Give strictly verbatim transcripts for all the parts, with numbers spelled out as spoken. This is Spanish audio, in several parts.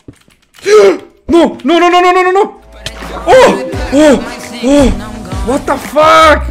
No, no, no, no, no, no, no. Oh, oh, oh. What the fuck.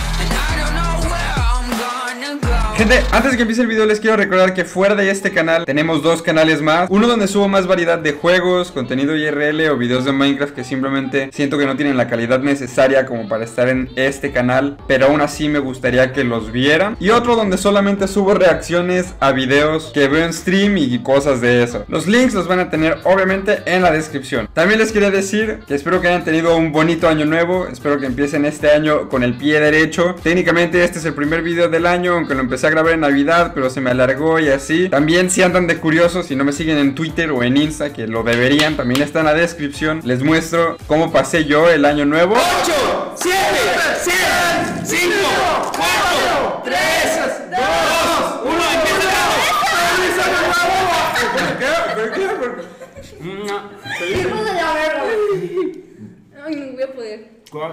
Gente, antes de que empiece el video les quiero recordar que fuera de este canal tenemos dos canales más. Uno donde subo más variedad de juegos, contenido I R L o videos de Minecraft que simplemente siento que no tienen la calidad necesaria como para estar en este canal, pero aún así me gustaría que los vieran. Y otro donde solamente subo reacciones a videos que veo en stream y cosas de eso. Los links los van a tener obviamente en la descripción. También les quería decir que espero que hayan tenido un bonito año nuevo. Espero que empiecen este año con el pie derecho. Técnicamente este es el primer video del año, aunque lo empecé a grabar en Navidad, pero se me alargó y así. También si andan de curiosos, si no me siguen en Twitter o en Insta, que lo deberían, también está en la descripción. Les muestro cómo pasé yo el año nuevo. ocho, siete, seis, cinco, cuatro, tres, dos, uno, empieza. Ay, no voy a poder.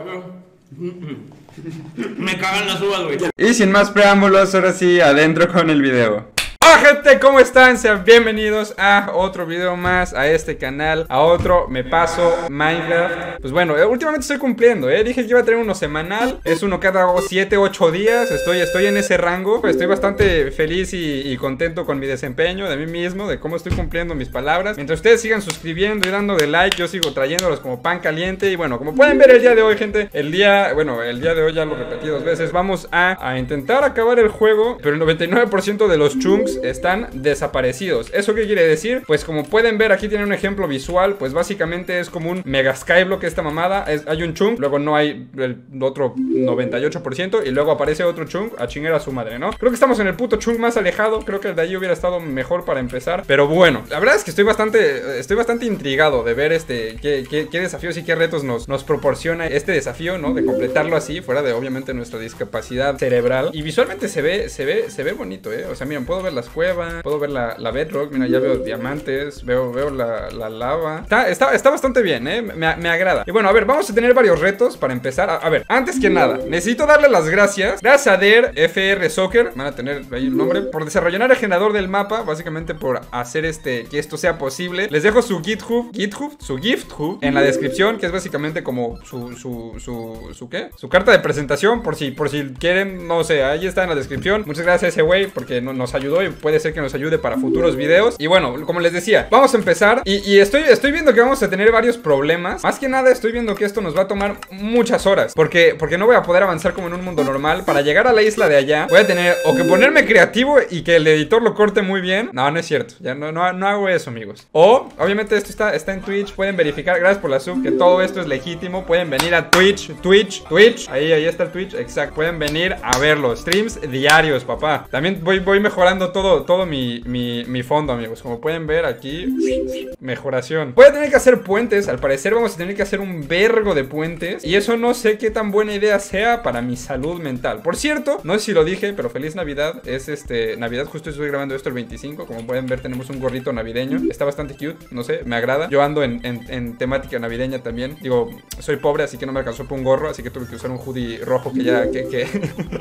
Me cagan las uvas, güey. Y sin más preámbulos, ahora sí, adentro con el video. Hola gente, ¿cómo están? Sean bienvenidos a otro video más, a este canal, a otro Me Paso Minecraft. Pues bueno, últimamente estoy cumpliendo, ¿eh? Dije que iba a tener uno semanal, es uno cada siete, ocho días, estoy, estoy en ese rango. Estoy bastante feliz y, y contento con mi desempeño, de mí mismo, de cómo estoy cumpliendo mis palabras. Mientras ustedes sigan suscribiendo y dando de like, yo sigo trayéndolos como pan caliente. Y bueno, como pueden ver el día de hoy, gente, el día, bueno, el día de hoy ya lo repetí dos veces. Vamos a, a intentar acabar el juego, pero el noventa y nueve por ciento de los chunks están desaparecidos. ¿Eso qué quiere decir? Pues como pueden ver, aquí tienen un ejemplo visual. Pues básicamente es como un mega skyblock esta mamada. Es, hay un chunk, luego no hay el otro noventa y ocho por ciento y luego aparece otro chunk a chingar a su madre, ¿no? Creo que estamos en el puto chunk más alejado. Creo que el de ahí hubiera estado mejor para empezar. Pero bueno, la verdad es que estoy bastante Estoy bastante intrigado de ver este qué, qué, qué desafíos y qué retos nos, nos proporciona este desafío, ¿no? De completarlo así, fuera de obviamente nuestra discapacidad cerebral. Y visualmente se ve, se ve, se ve bonito, ¿eh? O sea, miren, puedo ver las cuevas, puedo ver la, la bedrock, mira, ya veo diamantes, veo, veo la, la lava. Está, está, está bastante bien, ¿eh? Me, me agrada. Y bueno, a ver, vamos a tener varios retos para empezar. A, a ver, antes que nada, necesito darle las gracias. Gracias a Der F R Soccer, van a tener ahí el nombre, por desarrollar el generador del mapa, básicamente por hacer este, que esto sea posible. Les dejo su GitHub, GitHub, su GiftHub en la descripción, que es básicamente como su, su, su, su, ¿qué? Su carta de presentación, por si, por si quieren, no sé, ahí está en la descripción. Muchas gracias a ese güey porque no, nos ayudó y puede ser que nos ayude para futuros videos. Y bueno, como les decía, vamos a empezar. Y, y estoy, estoy viendo que vamos a tener varios problemas. Más que nada estoy viendo que esto nos va a tomar muchas horas, Porque, porque no voy a poder avanzar como en un mundo normal. Para llegar a la isla de allá voy a tener o que ponerme creativo y que el editor lo corte muy bien. No, no es cierto, ya no, no, no hago eso, amigos. O, obviamente esto está, está en Twitch. Pueden verificar, gracias por la sub, que todo esto es legítimo. Pueden venir a Twitch, Twitch, Twitch. Ahí, ahí está el Twitch, exacto. Pueden venir a verlo, streams diarios, papá. También voy, voy mejorando todo, todo mi, mi, mi fondo, amigos. Como pueden ver aquí, mejoración. Voy a tener que hacer puentes. Al parecer vamos a tener que hacer un vergo de puentes. Y eso no sé qué tan buena idea sea para mi salud mental. Por cierto, no sé si lo dije, pero feliz Navidad. Es este, Navidad, justo estoy grabando esto el veinticinco. Como pueden ver tenemos un gorrito navideño. Está bastante cute, no sé, me agrada. Yo ando en, en, en temática navideña también. Digo, soy pobre, así que no me alcanzó por un gorro. Así que tuve que usar un hoodie rojo que ya, que, que...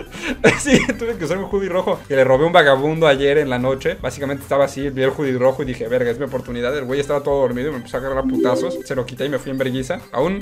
sí, tuve que usar un hoodie rojo que le robé a un vagabundo ayer en la noche. Básicamente estaba así, vi el hoodie rojo y dije, verga, es mi oportunidad. El güey estaba todo dormido y me empezó a agarrar a putazos. Se lo quité y me fui en vergüenza. Aún...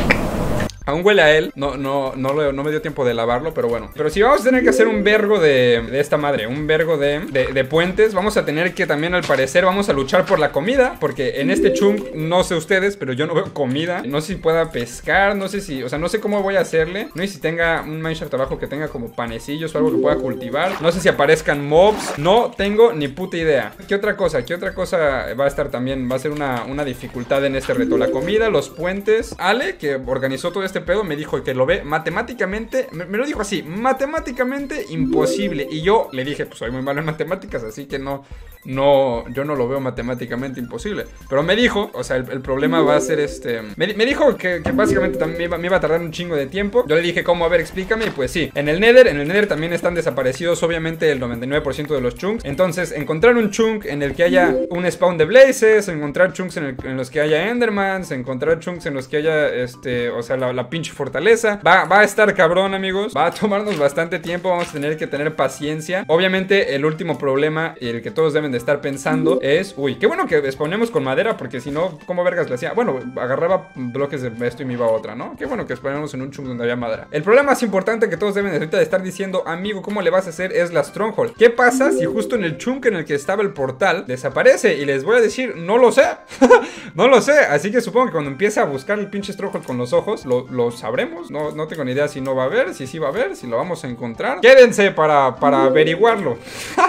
Aún huele a él, no, no, no, lo, no me dio tiempo de lavarlo, pero bueno. Pero si vamos a tener que hacer un vergo de, de esta madre, un vergo de, de, de puentes. Vamos a tener que también, al parecer, vamos a luchar por la comida. Porque en este chunk, no sé ustedes, pero yo no veo comida. No sé si pueda pescar, no sé si, o sea, no sé cómo voy a hacerle. No sé si tenga un mineshaft abajo que tenga como panecillos o algo que pueda cultivar. No sé si aparezcan mobs, no tengo ni puta idea. ¿Qué otra cosa? ¿Qué otra cosa va a estar también? Va a ser una, una dificultad en este reto. La comida, los puentes. Ale, que organizó todo este pedo, me dijo que lo ve matemáticamente, me, me lo dijo así, matemáticamente imposible. Y yo le dije, pues soy muy malo en matemáticas, así que no, no, yo no lo veo matemáticamente imposible. Pero me dijo, o sea, el, el problema va a ser este, me, me dijo que, que básicamente también me iba, me iba a tardar un chingo de tiempo. Yo le dije, ¿cómo? A ver, explícame. Y pues sí, en el Nether, en el Nether también están desaparecidos obviamente el noventa y nueve por ciento de los chunks. Entonces, encontrar un chunk en el que haya un spawn de blazes, encontrar chunks en, el, en los que haya endermans, encontrar chunks en los que haya, este, o sea, la, la la pinche fortaleza. Va, va a estar cabrón, amigos. Va a tomarnos bastante tiempo. Vamos a tener que tener paciencia. Obviamente, el último problema y el que todos deben de estar pensando es... Uy, qué bueno que spawnemos con madera, porque si no, ¿cómo vergas le hacía? Bueno, agarraba bloques de esto y me iba a otra, ¿no? Qué bueno que spawnemos en un chunk donde había madera. El problema más importante que todos deben de ahorita de estar diciendo, amigo, ¿cómo le vas a hacer? Es la Stronghold. ¿Qué pasa si justo en el chunk en el que estaba el portal desaparece? Y les voy a decir, no lo sé. No lo sé. Así que supongo que cuando empiece a buscar el pinche Stronghold con los ojos, lo, lo sabremos. No, no tengo ni idea si no va a haber, si sí va a haber, si lo vamos a encontrar. Quédense para, para averiguarlo.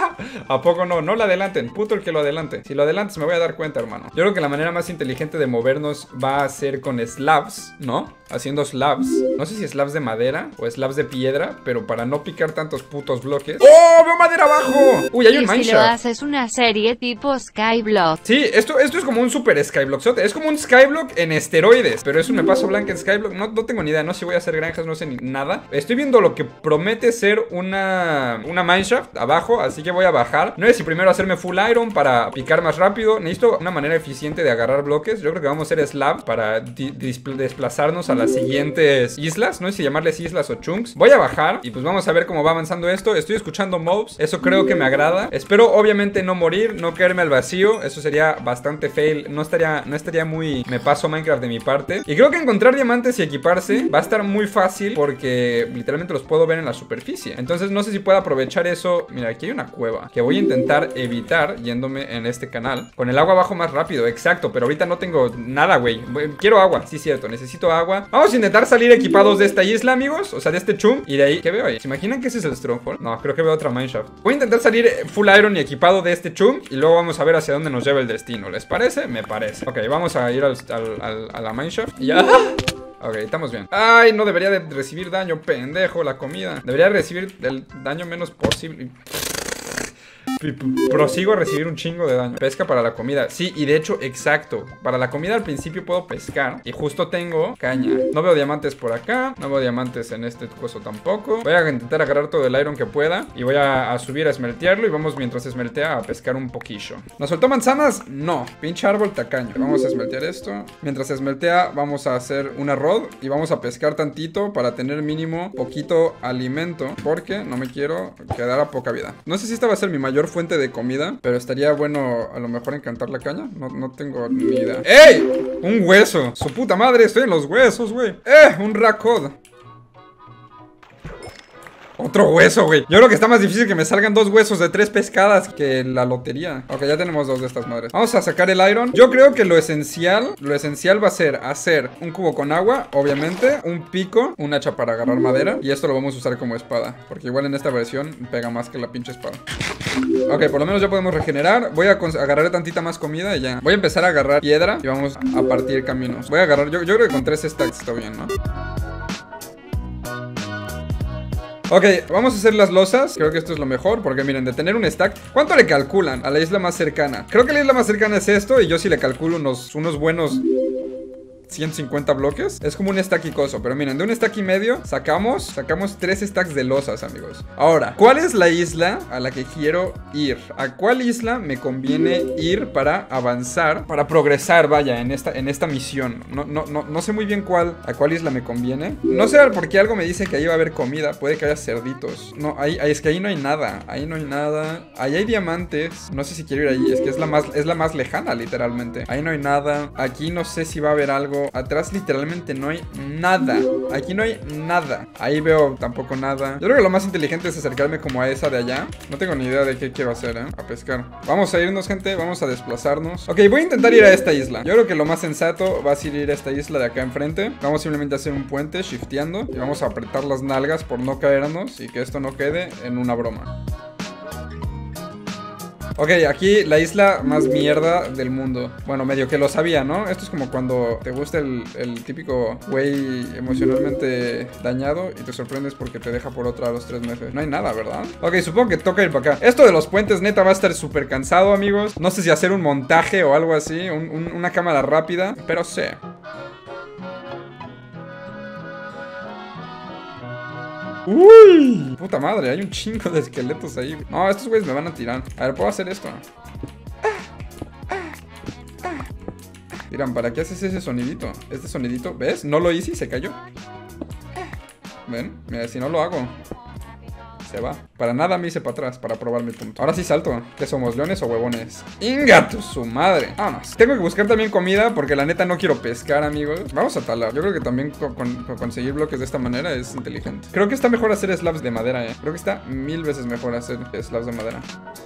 ¿A poco no? No lo adelanten. Puto el que lo adelante. Si lo adelantes me voy a dar cuenta, hermano. Yo creo que la manera más inteligente de movernos va a ser con slabs, ¿no? Haciendo slabs. No sé si slabs de madera o slabs de piedra, pero para no picar tantos putos bloques. ¡Oh! ¡Veo madera abajo! Uy, hay un mineshaft. Si lo haces una serie tipo Skyblock. Sí, esto, esto es como un super Skyblock. Es como un Skyblock en esteroides. Pero es un me paso blanco en Skyblock. No, no tengo ni idea. No sé si voy a hacer granjas, no sé ni nada. Estoy viendo lo que promete ser una, una mineshaft abajo, así que voy a bajar. No sé si primero hacerme full iron para picar más rápido. Necesito una manera eficiente de agarrar bloques. Yo creo que vamos a hacer slab para desplazarnos a las siguientes islas. No sé si llamarles islas o chunks. Voy a bajar y pues vamos a ver cómo va avanzando esto. Estoy escuchando mobs. Eso creo que me agrada. Espero obviamente no morir, no caerme al vacío. Eso sería bastante fail. No estaría, no estaría muy me paso Minecraft de mi parte. Y creo que encontrar diamantes y equiparse va a estar muy fácil porque literalmente los puedo ver en la superficie. Entonces no sé si puedo aprovechar eso. Mira, aquí hay una cueva que voy a intentar evitar yéndome en este canal. Con el agua bajo más rápido, exacto. Pero ahorita no tengo nada, güey. Quiero agua, sí, cierto, necesito agua. Vamos a intentar salir equipados de esta isla, amigos. O sea, de este chum. Y de ahí, ¿qué veo ahí? ¿Se imaginan que ese es el Stronghold? No, creo que veo otra mineshaft. Voy a intentar salir full iron y equipado de este chum. Y luego vamos a ver hacia dónde nos lleva el destino. ¿Les parece? Me parece. Ok, vamos a ir al, al, al, a la mineshaft. Y ya. Ok, estamos bien. Ay, no debería de recibir daño, pendejo, la comida. Debería recibir el daño menos posible. Prosigo a recibir un chingo de daño. Pesca para la comida. Sí, y de hecho, exacto. Para la comida al principio puedo pescar. Y justo tengo caña. No veo diamantes por acá. No veo diamantes en este coso tampoco. Voy a intentar agarrar todo el iron que pueda. Y voy a, a subir a smeltearlo. Y vamos mientras smeltea a pescar un poquillo. ¿Nos soltó manzanas? No. Pinche árbol tacaño. Vamos a smeltear esto. Mientras smeltea vamos a hacer una rod. Y vamos a pescar tantito para tener mínimo poquito alimento. Porque no me quiero quedar a poca vida. No sé si esta va a ser mi mayor fuente de comida, pero estaría bueno a lo mejor encantar la caña. No, no tengo ni idea. ¡Ey! Un hueso. Su puta madre, estoy en los huesos, güey. ¡Eh! Un racod. Otro hueso, güey. Yo creo que está más difícil que me salgan dos huesos de tres pescadas que la lotería. Ok, ya tenemos dos de estas madres. Vamos a sacar el iron. Yo creo que lo esencial, lo esencial va a ser hacer un cubo con agua, obviamente, un pico, un hacha para agarrar madera. Y esto lo vamos a usar como espada, porque igual en esta versión pega más que la pinche espada. Ok, por lo menos ya podemos regenerar. Voy a agarrar tantita más comida y ya. Voy a empezar a agarrar piedra y vamos a partir caminos. Voy a agarrar, yo, yo creo que con tres stacks está bien, ¿no? Ok, vamos a hacer las losas. Creo que esto es lo mejor, porque miren, de tener un stack, ¿cuánto le calculan a la isla más cercana? Creo que la isla más cercana es esto. Y yo sí le calculo unos, unos buenos ciento cincuenta bloques. Es como un stack y coso. Pero miren, de un stack y medio sacamos Sacamos tres stacks de losas, amigos. Ahora, ¿cuál es la isla a la que quiero ir? ¿A cuál isla me conviene ir para avanzar? Para progresar, vaya, en esta, en esta misión. No, no, no, no sé muy bien cuál A cuál isla me conviene. No sé por qué algo me dice que ahí va a haber comida. Puede que haya cerditos. No, ahí, ahí es que ahí no hay nada. Ahí no hay nada. Ahí hay diamantes. No sé si quiero ir ahí. Es que es la más, es la más lejana, literalmente. Ahí no hay nada. Aquí no sé si va a haber algo. Atrás literalmente no hay nada. Aquí no hay nada. Ahí veo tampoco nada. Yo creo que lo más inteligente es acercarme como a esa de allá. No tengo ni idea de qué quiero hacer, ¿eh? A pescar. Vamos a irnos, gente. Vamos a desplazarnos. Ok, voy a intentar ir a esta isla. Yo creo que lo más sensato va a ser ir a esta isla de acá enfrente. Vamos simplemente a hacer un puente, shifteando. Y vamos a apretar las nalgas por no caernos y que esto no quede en una broma. Ok, aquí la isla más mierda del mundo. Bueno, medio que lo sabía, ¿no? Esto es como cuando te gusta el, el típico güey emocionalmente dañado y te sorprendes porque te deja por otra a los tres meses. No hay nada, ¿verdad? Ok, supongo que toca ir para acá. Esto de los puentes neta va a estar súper cansado, amigos. No sé si hacer un montaje o algo así, un, un, una cámara rápida, pero sé. Uy, puta madre, hay un chingo de esqueletos ahí. No, estos güeyes me van a tirar. A ver, ¿puedo hacer esto? Dirán, ¿para qué haces ese sonidito? Este sonidito, ¿ves? No lo hice y se cayó. Ven, mira, si no lo hago, se va. Para nada me hice para atrás, para probar mi punto. Ahora sí salto. ¿Qué somos, leones o huevones? ¡Ingato, su madre! Vámonos. Tengo que buscar también comida porque la neta no quiero pescar, amigos. Vamos a talar. Yo creo que también con, con, con conseguir bloques de esta manera es inteligente. Creo que está mejor hacer slabs de madera, eh. Creo que está mil veces mejor hacer slabs de madera.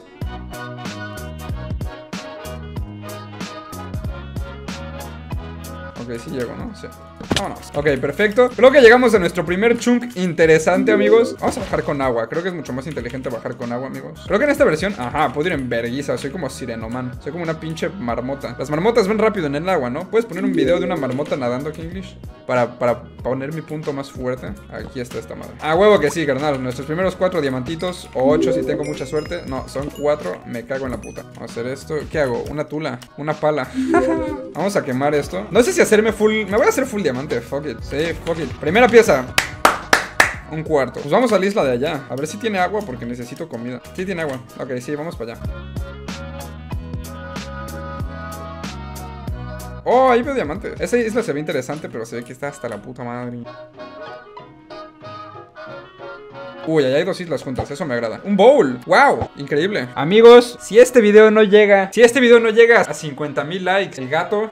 Ok, sí llego, ¿no? Sí. Vámonos. Ok, perfecto. Creo que llegamos a nuestro primer chunk interesante, amigos. Vamos a bajar con agua. Creo que es mucho más inteligente bajar con agua, amigos. Creo que en esta versión, ajá, puedo ir en verguiza. Soy como sirenoman. Soy como una pinche marmota. Las marmotas van rápido en el agua, ¿no? ¿Puedes poner un video de una marmota nadando, Kinglish? Para, para poner mi punto más fuerte. Aquí está esta madre. Ah, huevo que sí, carnal. Nuestros primeros cuatro diamantitos. O ocho si tengo mucha suerte. No, son cuatro. Me cago en la puta. Vamos a hacer esto. ¿Qué hago? Una tula. Una pala. Vamos a quemar esto. No sé si hacerme full. Me voy a hacer full diamante. Fuck it. Sí, fuck it. Primera pieza. Un cuarto. Pues vamos a la isla de allá. A ver si tiene agua porque necesito comida. Sí tiene agua. Ok, sí, vamos para allá. Oh, ahí veo diamantes. Esa isla se ve interesante, pero se ve que está hasta la puta madre. Uy, allá hay dos islas juntas, eso me agrada. ¡Un bowl! ¡Wow! Increíble. Amigos, si este video no llega Si este video no llega a cincuenta mil likes, el gato...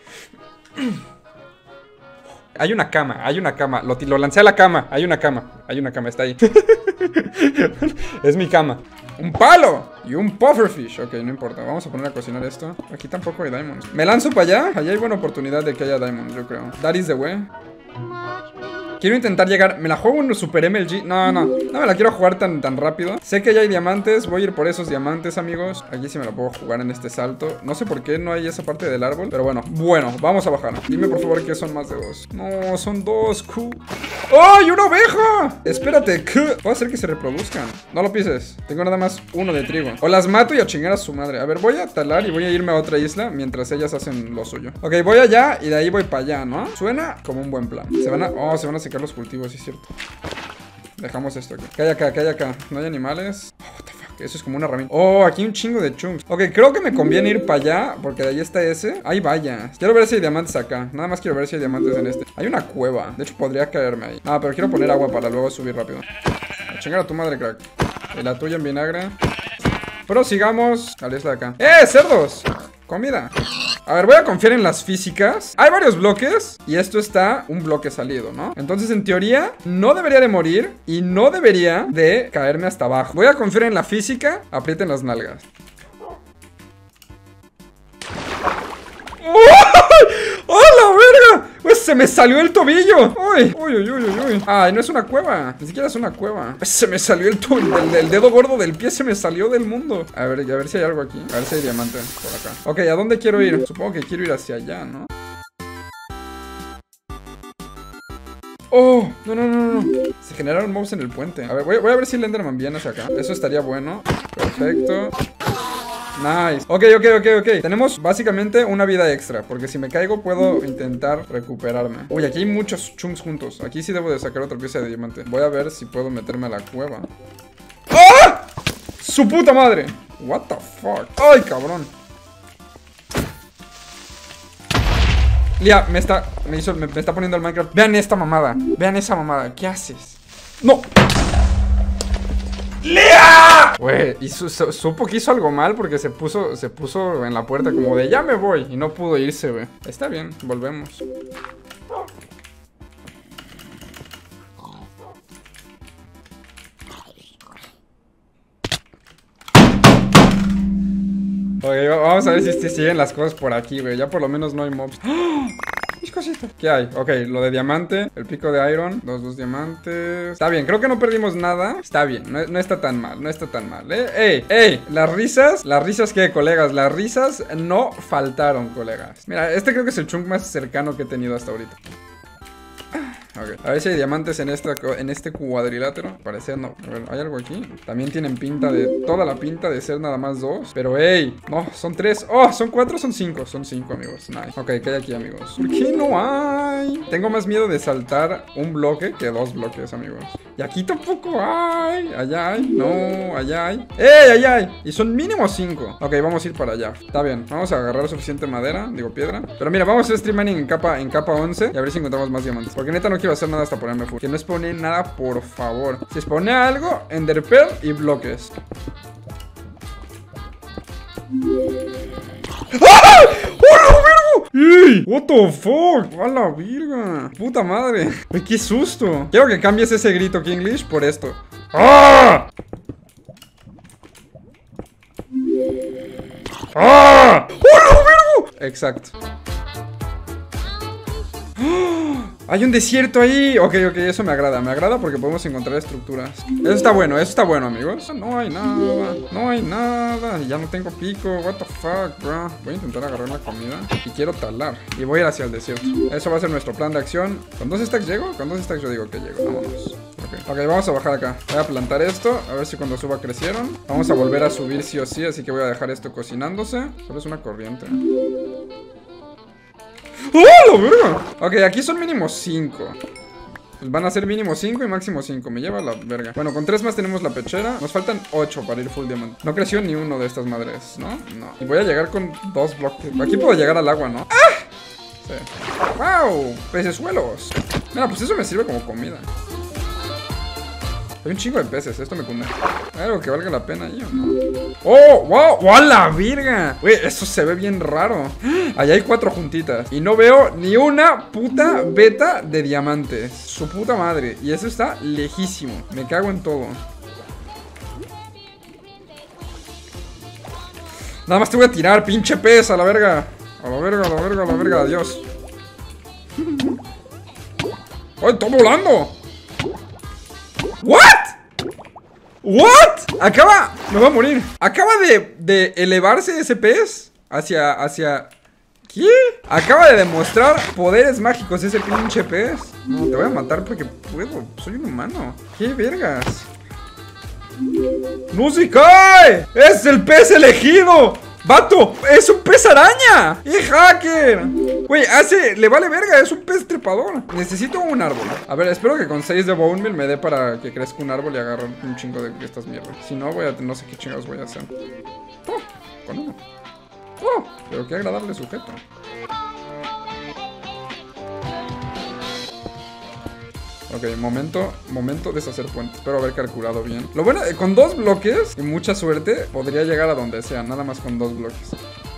Hay una cama, hay una cama. Lo, lo lancé a la cama. Hay una cama. Hay una cama, está ahí. Es mi cama. ¡Un palo! Y un pufferfish. Ok, no importa. Vamos a poner a cocinar esto. Aquí tampoco hay diamonds. ¿Me lanzo para allá? Allá hay buena oportunidad de que haya diamonds, yo creo. That is the way. Quiero intentar llegar. ¿Me la juego un super M L G? No, no. No me la quiero jugar tan, tan rápido. Sé que ya hay diamantes. Voy a ir por esos diamantes, amigos. Aquí sí me la puedo jugar en este salto. No sé por qué no hay esa parte del árbol. Pero bueno. Bueno, vamos a bajar. Dime por favor que son más de dos. No, son dos. Q. ¡Ay, una oveja! Espérate. ¿Qué? Puedo hacer que se reproduzcan. No lo pises. Tengo nada más uno de trigo. O las mato y a chingar a su madre. A ver, voy a talar y voy a irme a otra isla mientras ellas hacen lo suyo. Ok, voy allá y de ahí voy para allá, ¿no? Suena como un buen plan. Se van a... Oh, se van a secar los cultivos, sí es cierto. Dejamos esto aquí. ¿Qué hay acá? ¿Qué hay acá? ¿No hay animales? Oh, what the fuck. Eso es como una herramienta. Oh, aquí hay un chingo de chunks. Ok, creo que me conviene ir para allá porque de ahí está ese. Ahí vaya. Quiero ver si hay diamantes acá. Nada más quiero ver si hay diamantes en este. Hay una cueva. De hecho, podría caerme ahí. Ah, pero quiero poner agua para luego subir rápido. A chingar a tu madre, crack. Y la tuya en vinagre. Pero sigamos a la isla de acá. ¡Eh, cerdos! Comida. A ver, voy a confiar en las físicas. Hay varios bloques y esto está un bloque salido, ¿no? Entonces, en teoría, no debería de morir y no debería de caerme hasta abajo. Voy a confiar en la física. Aprieten las nalgas. ¡Oh, la verga! Pues se me salió el tobillo. Uy, uy, uy, uy, uy. Ay, no es una cueva. Ni siquiera es una cueva. Pues se me salió el tobillo. El, el dedo gordo del pie se me salió del mundo. A ver, a ver si hay algo aquí. A ver si hay diamante por acá. Ok, ¿a dónde quiero ir? Supongo que quiero ir hacia allá, ¿no? Oh, no, no, no, no. Se generaron mobs en el puente. A ver, voy, voy a ver si el Enderman viene hacia acá. Eso estaría bueno. Perfecto. Nice. Ok, ok, ok, ok. Tenemos básicamente una vida extra, porque si me caigo puedo intentar recuperarme. Uy, aquí hay muchos chunks juntos. Aquí sí debo de sacar otra pieza de diamante. Voy a ver si puedo meterme a la cueva. ¡Ah! ¡Su puta madre! What the fuck. ¡Ay, cabrón! Lía, me está... Me hizo... Me, me está poniendo el Minecraft. Vean esta mamada. Vean esa mamada. ¿Qué haces? ¡No! ¡Lía! Güey, y su, su, supo que hizo algo mal porque se puso, se puso en la puerta como de ya me voy y no pudo irse, güey. Está bien, volvemos. Ok, vamos a ver si, si siguen las cosas por aquí, güey. Ya por lo menos no hay mobs. ¡Oh! Mis cositas. ¿Qué hay? Ok, lo de diamante. El pico de iron. Dos, dos diamantes. Está bien, creo que no perdimos nada. Está bien, no, no está tan mal. No está tan mal, ¿eh? ¡Ey! ¡Ey! Las risas. ¿Las risas qué, colegas? Las risas no faltaron, colegas. Mira, este creo que es el chunk más cercano que he tenido hasta ahorita. Okay. A ver si hay diamantes en, esta, en este cuadrilátero. Parece no. A ver, ¿hay algo aquí? También tienen pinta de... Toda la pinta de ser nada más dos. Pero, ey. No, son tres. Oh, ¿son cuatro o son cinco? Son cinco, amigos. Nice. Ok, ¿qué hay aquí, amigos? ¿Por qué no hay? Tengo más miedo de saltar un bloque que dos bloques, amigos. Y aquí tampoco hay. Allá hay. No, allá hay. ¡Ey, allá hay! Y son mínimo cinco. Ok, vamos a ir para allá. Está bien, vamos a agarrar suficiente madera. Digo, piedra. Pero mira, vamos a hacer stream mining en capa, en capa once. Y a ver si encontramos más diamantes. Porque neta no quiero hacer nada hasta ponerme full. Que no spawne nada, por favor. Si spawne algo, Ender Pearl y bloques. ¡Ah! ¡Hola, vergo! ¡Ey! What the fuck? ¡A la virga! ¡Puta madre! ¡Ay, qué susto! Quiero que cambies ese grito Kinglish por esto. ¡Ah! ¡Ah! ¡Hola, vergo! Exacto. ¡Ah! Hay un desierto ahí. Ok, ok, eso me agrada. Me agrada porque podemos encontrar estructuras. Eso está bueno, eso está bueno, amigos. No hay nada, no hay nada. Ya no tengo pico, what the fuck, bro. Voy a intentar agarrar la comida y quiero talar. Y voy a ir hacia el desierto. Eso va a ser nuestro plan de acción. ¿Con dos stacks llego? Con dos stacks yo digo que llego, vámonos. Ok, okay, vamos a bajar acá. Voy a plantar esto, a ver si cuando suba crecieron. Vamos a volver a subir sí o sí, así que voy a dejar esto cocinándose. Solo es una corriente. ¡Oh, la verga! Ok, aquí son mínimo cinco. Pues van a ser mínimo cinco y máximo cinco. Me lleva la verga. Bueno, con tres más tenemos la pechera. Nos faltan ocho para ir full diamante. No creció ni uno de estas madres, ¿no? No. Y voy a llegar con dos bloques. Aquí puedo llegar al agua, ¿no? ¡Ah! Sí. ¡Wow! Pecesuelos. Mira, pues eso me sirve como comida. Hay un chingo de peces, esto me cunde. ¿Hay algo que valga la pena ahí o no? ¡Oh! ¡Wow! ¡Oh, la virga! Güey, eso se ve bien raro. Allá hay cuatro juntitas. Y no veo ni una puta beta de diamantes. Su puta madre. Y eso está lejísimo. Me cago en todo. Nada más te voy a tirar, pinche pez, a la verga. A la verga, a la verga, a la verga. Adiós. ¡Ay, está volando! ¿What? ¿What? Acaba... Me voy a morir. Acaba de, de elevarse ese pez hacia... hacia... ¿Qué? Acaba de demostrar poderes mágicos ese pinche pez. No, te voy a matar porque puedo. Soy un humano. ¿Qué vergas? ¡No se cae! ¡Es el pez elegido! ¡Vato! ¡Es un pez araña! ¡Y hacker! Güey, hace... Le vale verga, es un pez trepador. Necesito un árbol. A ver, espero que con seis de bone meal me dé para que crezca un árbol y agarre un chingo de estas mierdas. Si no, voy a... No sé qué chingados voy a hacer. Oh, con uno. Oh, pero qué agradable sujeto. Ok, momento, momento de deshacer puentes. Espero haber calculado bien. Lo bueno, eh, con dos bloques y mucha suerte, podría llegar a donde sea. Nada más con dos bloques.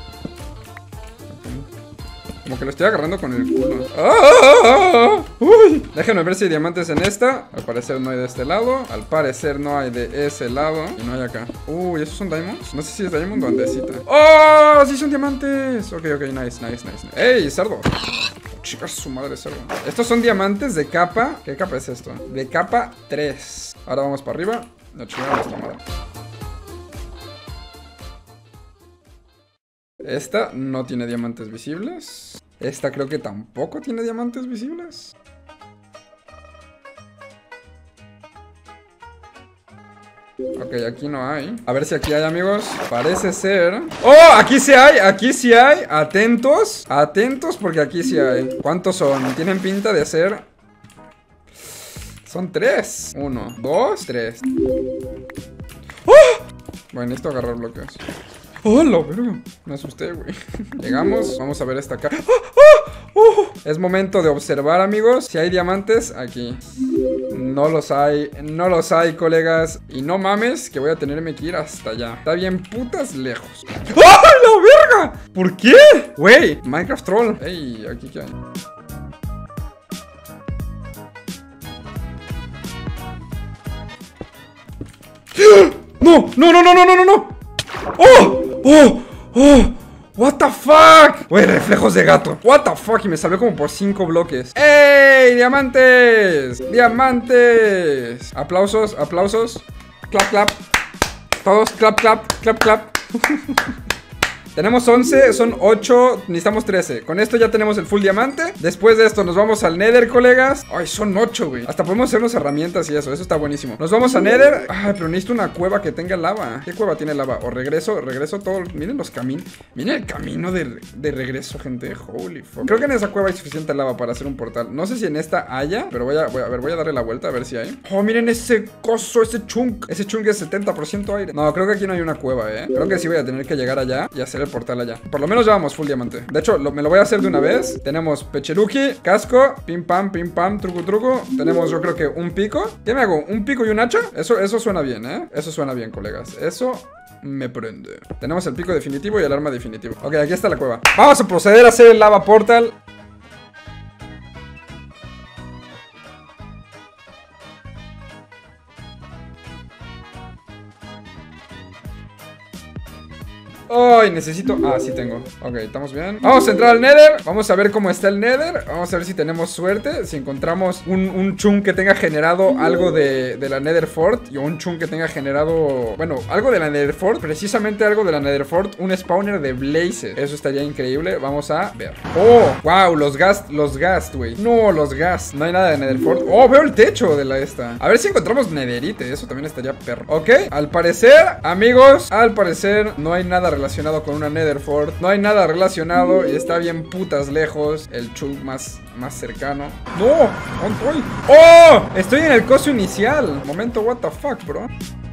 Okay. Como que lo estoy agarrando con el culo. ¡Ah! ¡Uy! Déjenme ver si hay diamantes en esta. Al parecer no hay de este lado. Al parecer no hay de ese lado. Y no hay acá. Uy, ¿esos son diamonds? No sé si es diamond o andesita. ¡Oh! ¡Sí son diamantes! Ok, ok, nice, nice, nice. ¡Ey, cerdo! Chicas, su madre cerdo. Estos son diamantes de capa. ¿Qué capa es esto? De capa tres. Ahora vamos para arriba. No chingamos nuestra madre. Esta no tiene diamantes visibles. Esta creo que tampoco tiene diamantes visibles. Ok, aquí no hay. A ver si aquí hay, amigos. Parece ser. ¡Oh! Aquí sí hay, aquí sí hay. Atentos, atentos porque aquí sí hay. ¿Cuántos son? Tienen pinta de ser... Son tres. Uno, dos, tres. ¡Oh! Bueno, necesito agarrar bloques. ¡Oh, la verga! Me asusté, güey. Llegamos, vamos a ver esta cara. ¡Oh, oh, oh! Es momento de observar, amigos. Si hay diamantes, aquí. No los hay, no los hay, colegas. Y no mames, que voy a tenerme que ir hasta allá. Está bien putas lejos. ¡Oh, la verga! ¿Por qué? Güey, Minecraft Troll. Ey, aquí qué hay. No, no, no, no, no, no, no, no. ¡Oh! ¡Oh! ¡Oh! What the fuck. Güey, reflejos de gato. What the fuck. Y me salió como por cinco bloques. ¡Ey! ¡Diamantes! ¡Diamantes! Aplausos, aplausos. Clap, clap. Todos, clap, clap, clap, clap. Tenemos once, son ocho, necesitamos trece. Con esto ya tenemos el full diamante. Después de esto nos vamos al Nether, colegas. Ay, son ocho, güey. Hasta podemos hacernos herramientas y eso, eso está buenísimo. Nos vamos a Nether. Ay, pero necesito una cueva que tenga lava. ¿Qué cueva tiene lava? O regreso, regreso todo. Miren los caminos. Miren el camino de, de regreso, gente. Holy fuck. Creo que en esa cueva hay suficiente lava para hacer un portal. No sé si en esta haya, pero voy a, voy a, a ver, voy a darle la vuelta a ver si hay. Oh, miren ese coso, ese chunk. Ese chunk es setenta por ciento aire. No, creo que aquí no hay una cueva, eh. Creo que sí voy a tener que llegar allá y hacer el portal allá. Por lo menos ya vamos full diamante. De hecho, lo, me lo voy a hacer de una vez. Tenemos pecheruki, casco, pim pam, pim pam, truco truco. Tenemos yo creo que un pico. ¿Qué me hago? ¿Un pico y un hacha? Eso, eso suena bien, eh. Eso suena bien, colegas. Eso me prende. Tenemos el pico definitivo y el arma definitivo. Ok, aquí está la cueva. Vamos a proceder a hacer el lava portal. Ay, necesito... Ah, sí tengo. Ok, estamos bien. Vamos a entrar al Nether. Vamos a ver cómo está el Nether. Vamos a ver si tenemos suerte. Si encontramos un, un chunk que tenga generado algo de, de la Nether Fort. Y un chunk que tenga generado... Bueno, algo de la Nether Fort. Precisamente algo de la Nether Fort. Un spawner de blazes. Eso estaría increíble. Vamos a ver. Oh, wow, los gas, los gas, güey. No, los gas. No hay nada de Nether Fort. Oh, veo el techo de la esta. A ver si encontramos netherite. Eso también estaría perro. Ok, al parecer, amigos, al parecer no hay nada relacionado relacionado con una Nether Fort. No hay nada relacionado y está bien putas lejos el chunk más, más cercano. ¡No! ¿Dónde estoy? ¡Oh! Estoy en el coso inicial. Momento, what the fuck, bro.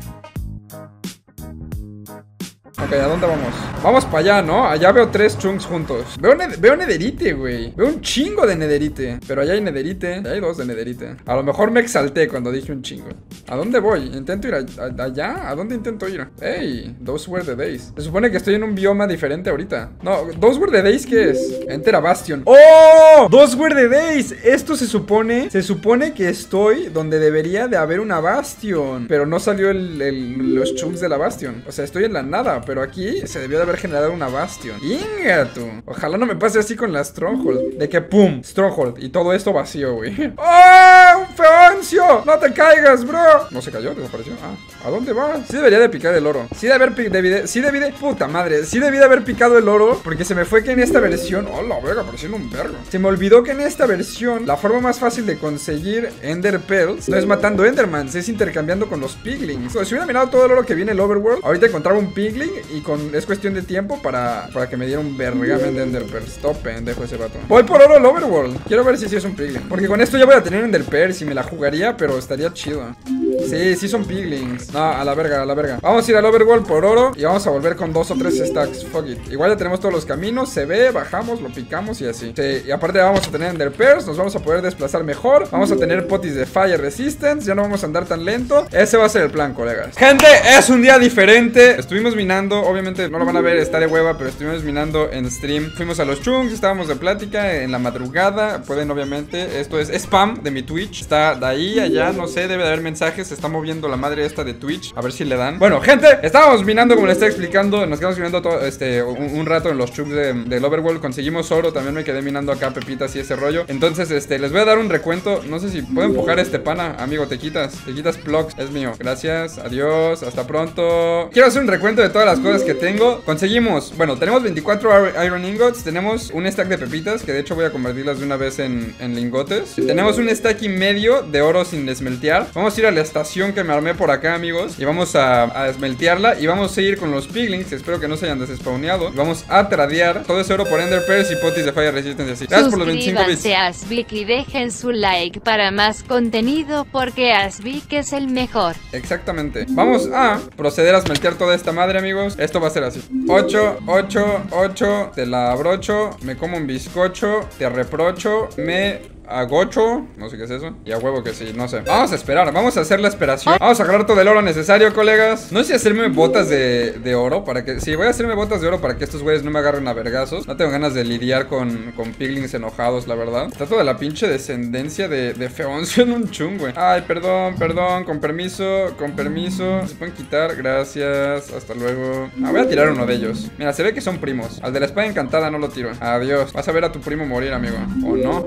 Ok, ¿a dónde vamos? Vamos para allá, ¿no? Allá veo tres chunks juntos. Veo, ne veo nederite, güey. Veo un chingo de nederite. Pero allá hay nederite. Allá hay dos de nederite. A lo mejor me exalté cuando dije un chingo. ¿A dónde voy? ¿Intento ir a a allá? ¿A dónde intento ir? Ey, those were the days. Se supone que estoy en un bioma diferente ahorita. No, those were the days, ¿qué es? Enter a Bastion. ¡Oh! Those were the days. Esto se supone, se supone que estoy donde debería de haber una Bastion. Pero no salió el, el, los chunks de la Bastion. O sea, estoy en la nada. Pero aquí se debió de haber generado una Bastion. ¡Inga tú! Ojalá no me pase así con la Stronghold. De que pum, Stronghold. Y todo esto vacío, güey. ¡Oh! ¡Un feoncio! ¡No te caigas, bro! No se cayó, desapareció. Ah, ¿a dónde va? Sí debería de picar el oro. Sí de haber picado. Sí debí de. Puta madre. Sí debí de haber picado el oro. Porque se me fue que en esta versión. ¡Oh, la verga! Pareciendo un vergo. Se me olvidó que en esta versión la forma más fácil de conseguir Ender Pearls no es matando Endermans, es intercambiando con los Piglings. O sea, si hubiera mirado todo el oro que viene el Overworld, ahorita encontraba un Pigling. Y con, es cuestión de tiempo para, para que me diera un vergamen de Ender Pearls. Top pendejo ese vato. Voy por oro al Overworld. Quiero ver si sí es un Piglin. Porque con esto ya voy a tener Ender Pearls y me la jugaría, pero estaría chido. Sí, sí son Piglings. No, a la verga, a la verga. Vamos a ir al Overworld por oro y vamos a volver con dos o tres stacks. Fuck it. Igual ya tenemos todos los caminos. Se ve, bajamos, lo picamos y así. Sí, y aparte vamos a tener Ender Pearls. Nos vamos a poder desplazar mejor. Vamos a tener potis de Fire Resistance. Ya no vamos a andar tan lento. Ese va a ser el plan, colegas. Gente, es un día diferente. Estuvimos minando. Obviamente no lo van a ver, está de hueva, pero estuvimos minando en stream. Fuimos a los chunks, estábamos de plática en la madrugada. Pueden, obviamente, esto es spam de mi Twitch. Está de ahí, allá, no sé, debe de haber mensajes. Se está moviendo la madre esta de Twitch. A ver si le dan. Bueno, gente, estábamos minando, como les estaba explicando. Nos quedamos minando todo, este, un, un rato en los chunks de, del Overworld. Conseguimos oro, también me quedé minando acá pepitas y ese rollo. Entonces, este, les voy a dar un recuento. No sé si puedo empujar a este pana. Amigo, te quitas, te quitas plugs, es mío. Gracias, adiós, hasta pronto. Quiero hacer un recuento de todas las cosas que tengo. Conseguimos, bueno, tenemos veinticuatro Iron Ingots. Tenemos un stack de pepitas, que de hecho voy a convertirlas de una vez en, en lingotes. Tenemos un stack y medio de oro sin desmeltear. Vamos a ir a la estación que me armé por acá, amigos, y vamos a, a desmeltearla. Y vamos a ir con los Piglings, espero que no se hayan desespawneado. Vamos a tradear todo ese oro por Ender Pearls y potis de Fire Resistance y así. Gracias por los veinticinco bits. Suscríbanse a Asvik y dejen su like para más contenido, porque Asvik es el mejor. Exactamente. Vamos a proceder a smeltear toda esta madre, amigos. Esto va a ser así: ocho, ocho, ocho. Te la abrocho, me como un bizcocho, te reprocho, me agocho, no sé qué es eso. Y a huevo que sí, no sé. Vamos a esperar, vamos a hacer la esperación. Vamos a agarrar todo el oro necesario, colegas. No sé si hacerme botas de, de oro para que... Sí, voy a hacerme botas de oro para que estos güeyes no me agarren a vergazos. No tengo ganas de lidiar con, con piglings enojados, la verdad. Está toda la pinche descendencia de, de feoncio en un chung, güey. Ay, perdón, perdón, con permiso, con permiso. Se pueden quitar, gracias, hasta luego. Ah, voy a tirar uno de ellos. Mira, se ve que son primos. Al de la espada encantada no lo tiro. Adiós, vas a ver a tu primo morir, amigo. ¿O no?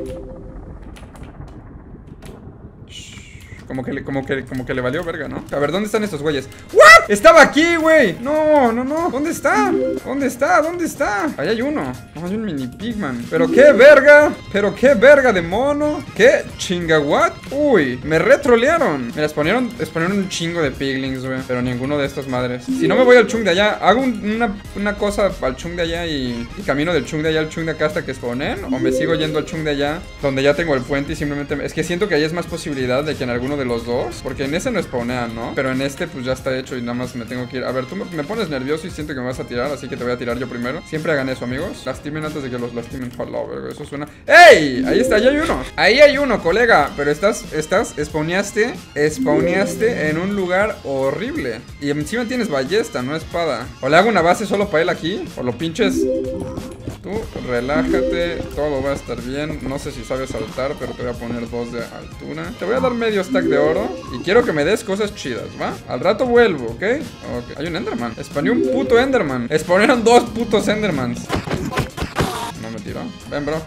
Como que, le, como, que, como que le valió verga, ¿no? A ver, ¿dónde están estos güeyes? ¿What? Estaba aquí, güey. No, no, no. ¿Dónde está? ¿Dónde está? ¿Dónde está? Ahí hay uno. No, hay un mini pigman. Pero qué verga. Pero qué verga de mono. ¿Qué chinga what? Uy, me retrolearon. Mira, exponieron, exponieron un chingo de piglings, güey. Pero ninguno de estas madres. Si no me voy al chung de allá, hago un, una, una cosa al chung de allá y, y camino del chung de allá al chung de acá hasta que exponen. O me sigo yendo al chung de allá, donde ya tengo el puente y simplemente... Es que siento que ahí es más posibilidad de que en alguno de los dos. Porque en ese no spawnean, ¿no? Pero en este pues ya está hecho y nada más me tengo que ir. A ver, tú me, me pones nervioso y siento que me vas a tirar, así que te voy a tirar yo primero. Siempre hagan eso, amigos. Lastimen antes de que los lastimen. Hola, verga, eso suena... ¡Ey! Ahí está, ahí hay uno. Ahí hay uno, colega. Pero estás, estás, spawneaste, spawneaste en un lugar horrible. Y encima tienes ballesta, no espada. O le hago una base solo para él aquí, o lo pinches. Tú, relájate, todo va a estar bien. No sé si sabes saltar, pero te voy a poner dos de altura. Te voy a dar medio stack de oro. Y quiero que me des cosas chidas, ¿va? Al rato vuelvo, ¿ok? Ok, hay un Enderman. Spawné un puto Enderman. Spawnaron dos putos Endermans. No me tiró. Ven, bro.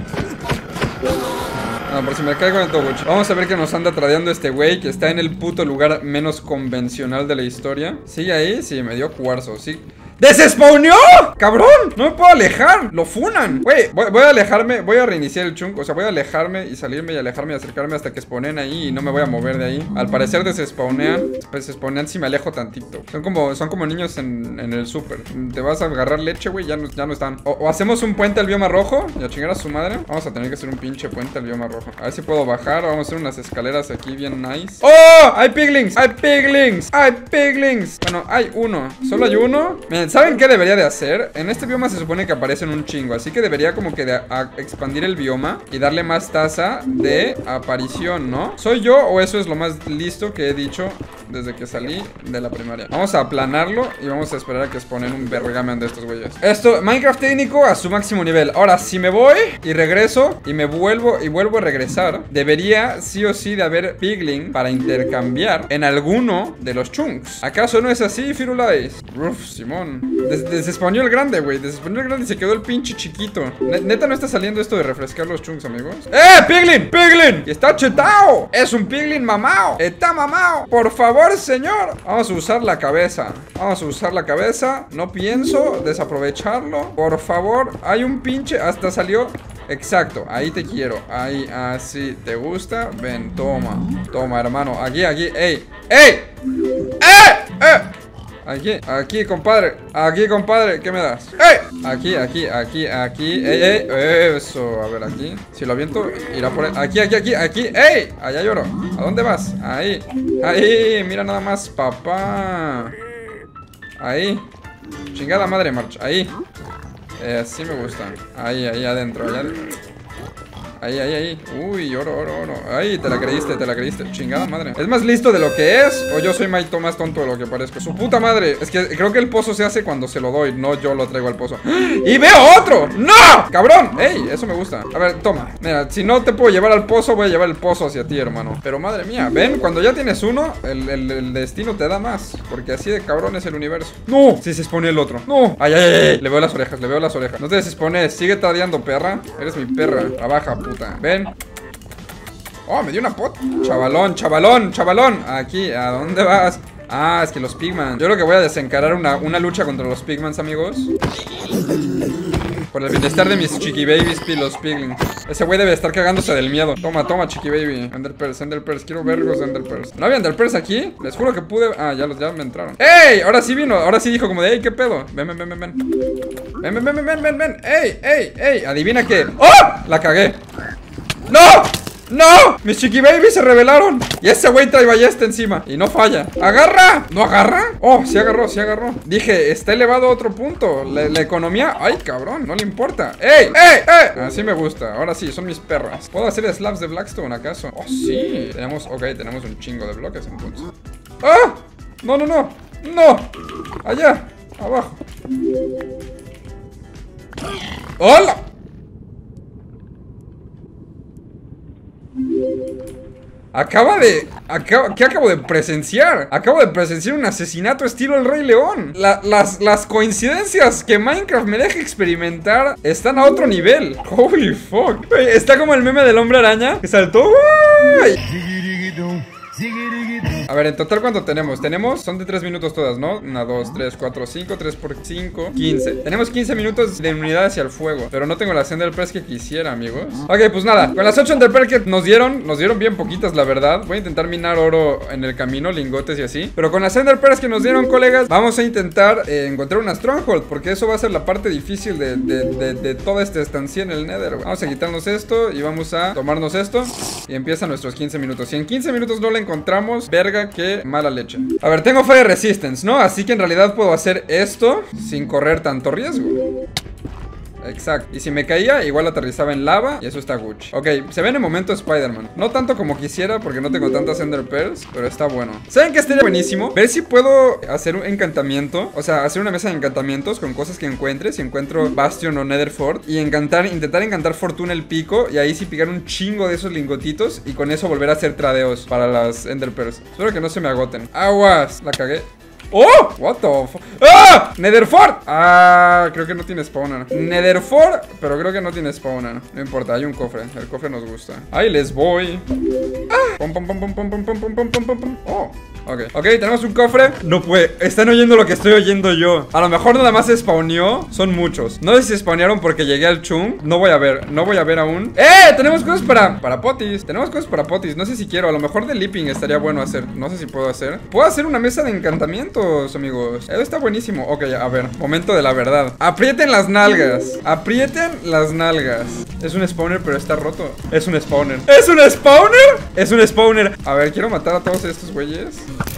No, por si me caigo en el tobuch. Vamos a ver qué nos anda tradeando este güey, que está en el puto lugar menos convencional de la historia. ¿Sigue ahí? Sí, me dio cuarzo, sí. ¡Desespawneó! ¡Cabrón! No me puedo alejar. Lo funan. Güey, voy, voy a alejarme. Voy a reiniciar el chunk. O sea, voy a alejarme y salirme y alejarme y acercarme hasta que spawnen ahí. Y no me voy a mover de ahí. Al parecer desespawnean. Pues spawnean si me alejo tantito. Son como, son como niños en, en el súper. Te vas a agarrar leche, güey. Ya no, ya no están. O, o hacemos un puente al bioma rojo. Y a chingar a su madre. Vamos a tener que hacer un pinche puente al bioma rojo. A ver si puedo bajar. Vamos a hacer unas escaleras aquí bien nice. ¡Oh! ¡Hay piglings! ¡Hay piglings! ¡Hay piglings! Bueno, hay uno. Solo hay uno. Miren, ¿saben qué debería de hacer? En este bioma se supone que aparecen un chingo, así que debería como que de a expandir el bioma y darle más tasa de aparición, ¿no? ¿Soy yo o eso es lo más listo que he dicho desde que salí de la primaria? Vamos a aplanarlo y vamos a esperar a que spawnen un vergamen de estos güeyes. Esto, Minecraft técnico a su máximo nivel. Ahora, si me voy y regreso y me vuelvo y vuelvo a regresar, debería sí o sí de haber pigling para intercambiar en alguno de los chunks. ¿Acaso no es así, Firulais? Uf, Simón. Des Desespawneó el grande, güey. Desespawneó el grande y se quedó el pinche chiquito. N Neta no está saliendo esto de refrescar los chunks, amigos. ¡Eh, piglin! ¡Piglin! ¡Y está chetao! Es un piglin mamao. Está mamao. Por favor, señor. Vamos a usar la cabeza. Vamos a usar la cabeza. No pienso desaprovecharlo. Por favor. Hay un pinche... Hasta salió... Exacto, ahí te quiero. Ahí, así, ¿te gusta? Ven, toma. Toma, hermano. Aquí, aquí, ey. ¡Ey! ¡Eh! ¡Eh! Aquí, aquí, compadre. Aquí, compadre, ¿qué me das? ¡Ey! Aquí, aquí, aquí, aquí. ¡Ey, ey! Eso, a ver, aquí. Si lo aviento, irá por ahí. Aquí, aquí, aquí, aquí. ¡Ey! Allá lloro. ¿A dónde vas? Ahí. Ahí, mira nada más, papá. Ahí. Chingada madre, March. Ahí. Eh, así me gusta. Ahí, ahí adentro, allá adentro. Ahí, ahí, ahí. Uy, oro, oro, oro. Ay, te la creíste, te la creíste. Chingada madre. ¿Es más listo de lo que es? ¿O yo soy más tonto de lo que parezco? Su puta madre. Es que creo que el pozo se hace cuando se lo doy. No yo lo traigo al pozo. ¡Y veo otro! ¡No! ¡Cabrón! ¡Ey! Eso me gusta. A ver, toma. Mira, si no te puedo llevar al pozo, voy a llevar el pozo hacia ti, hermano. Pero madre mía, ven, cuando ya tienes uno, el, el, el destino te da más. Porque así de cabrón es el universo. ¡No! Si se expone el otro. ¡No! ¡Ay, ay, ay! Le veo las orejas, le veo las orejas. No te desexpones. Sigue tradeando, perra. Eres mi perra. Trabaja, puta. Ven. Oh, me dio una pot. Chavalón, chavalón, chavalón. Aquí, ¿a dónde vas? Ah, es que los pigmans. Yo creo que voy a desencarar una, una lucha contra los pigmans, amigos. Por el bienestar de mis chiqui babies y los piglings. Ese güey debe estar cagándose del miedo. Toma, toma, chiqui baby. Enderpearls, enderpearls. Quiero ver los enderpearls. ¿No había enderpearls aquí? Les juro que pude... Ah, ya los ya me entraron. ¡Ey! Ahora sí vino. Ahora sí dijo como de... ¡Ey, qué pedo! Ven, ven, ven, ven, ven. Ven, ven, ven, ven, ven, ven, ven. ¡Ey, ey, ey! Adivina qué. ¡Oh! La cagué. ¡No! ¡No! Mis chiqui babies se rebelaron. Y ese güey trae ballesta encima. Y no falla. ¡Agarra! ¿No agarra? Oh, sí agarró, sí agarró. Dije, está elevado a otro punto. La, la economía. Ay, cabrón, no le importa. ¡Ey! ¡Ey! ¡Ey! Así me gusta. Ahora sí, son mis perras. ¿Puedo hacer slabs de Blackstone acaso? Oh, sí. Tenemos, ok, tenemos un chingo de bloques entonces. ¡Ah! No, no, no. No. Allá. Abajo. ¡Hola! Acaba de... Acaba, ¿qué acabo de presenciar? Acabo de presenciar un asesinato estilo El Rey León. La, las, las coincidencias que Minecraft me deja experimentar están a otro nivel. Holy fuck. Está como el meme del hombre araña que saltó. ¡Uy! A ver, en total, ¿cuánto tenemos? Tenemos, son de tres minutos todas, ¿no? Una, dos, tres, cuatro, cinco, tres por cinco, quince. Tenemos quince minutos de unidad hacia el fuego. Pero no tengo las Ender Pearls que quisiera, amigos. Ok, pues nada, con las ocho Ender Pearls que nos dieron, nos dieron bien poquitas, la verdad. Voy a intentar minar oro en el camino, lingotes y así. Pero con las Ender Pearls que nos dieron, colegas, vamos a intentar eh, encontrar una Stronghold, porque eso va a ser la parte difícil de, de, de, de toda esta estancia en el Nether. Vamos a quitarnos esto y vamos a tomarnos esto. Y empiezan nuestros quince minutos. Si en quince minutos no la encontramos, verga, qué mala leche. A ver, tengo Fire Resistance, ¿no? Así que en realidad puedo hacer esto sin correr tanto riesgo. Exacto. Y si me caía, igual aterrizaba en lava. Y eso está Gucci. Ok, se ve en el momento Spider-Man. No tanto como quisiera, porque no tengo tantas Ender Pearls, pero está bueno. ¿Saben qué estaría buenísimo? Ver si puedo hacer un encantamiento. O sea, hacer una mesa de encantamientos con cosas que encuentre. Si encuentro Bastion o Netherfort. Y encantar, intentar encantar Fortuna el pico. Y ahí sí picar un chingo de esos lingotitos. Y con eso volver a hacer tradeos para las Ender Pearls. Espero que no se me agoten. Aguas. La cagué. ¡Oh! What the fuck. ¡Ah! Netherfort. Ah, creo que no tiene spawner. Netherfort, pero creo que no tiene spawner. No importa, hay un cofre. El cofre nos gusta. Ahí les voy. Ah. Pum, pum, pum, pum, pum, pum, pum, pum, pum, pum, pum. Oh. Ok, ok, tenemos un cofre. No puede, están oyendo lo que estoy oyendo yo. A lo mejor nada más se spawneó. Son muchos. No sé si se spawnearon porque llegué al chung. No voy a ver, no voy a ver aún. ¡Eh! Tenemos cosas para, para potis. Tenemos cosas para potis, no sé si quiero. A lo mejor de leaping estaría bueno hacer. No sé si puedo hacer. Puedo hacer una mesa de encantamientos, amigos. Eso está buenísimo. Ok, a ver, momento de la verdad. Aprieten las nalgas. Aprieten las nalgas. Es un spawner, pero está roto. Es un spawner. ¿Es un spawner? Es un spawner. A ver, quiero matar a todos estos güeyes.